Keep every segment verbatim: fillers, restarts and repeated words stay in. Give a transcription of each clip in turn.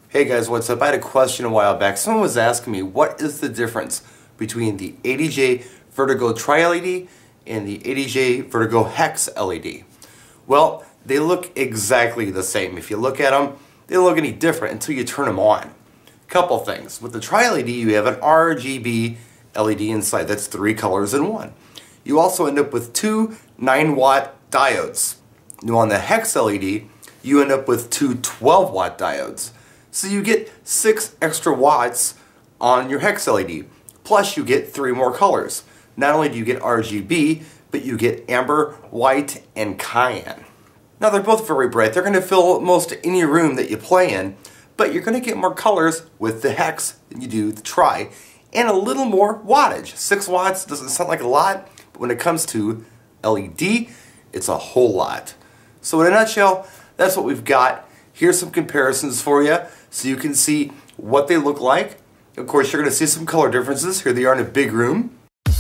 Hey guys, what's up? I had a question a while back. Someone was asking me what is the difference between the A D J Vertigo Tri-L E D and the A D J Vertigo Hex L E D. Well, they look exactly the same. If you look at them, they don't look any different until you turn them on. Couple things. With the Tri-L E D, you have an R G B L E D inside. That's three colors in one. You also end up with two nine watt diodes. Now on the Hex L E D, you end up with two twelve watt diodes. So you get six extra watts on your Hex L E D. Plus you get three more colors. Not only do you get R G B, but you get amber, white, and cyan. Now they're both very bright. They're going to fill most any room that you play in, but you're going to get more colors with the Hex than you do the Tri, and a little more wattage. Six watts doesn't sound like a lot, but when it comes to L E D, it's a whole lot. So in a nutshell, that's what we've got. Here's some comparisons for you so you can see what they look like. Of course, you're going to see some color differences. Here they are in a big room.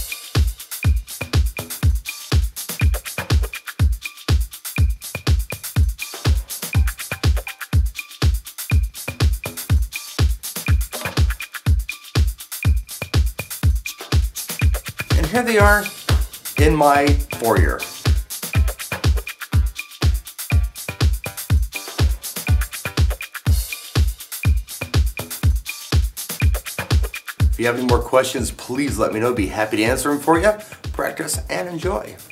And here they are in my foyer. If you have any more questions, please let me know. Be happy to answer them for you. Practice and enjoy.